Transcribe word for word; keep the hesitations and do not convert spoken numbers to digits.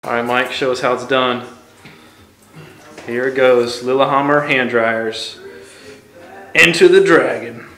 All right, Mike, show us how it's done. Here it goes, Lillehammer hand dryers. Into the dragon.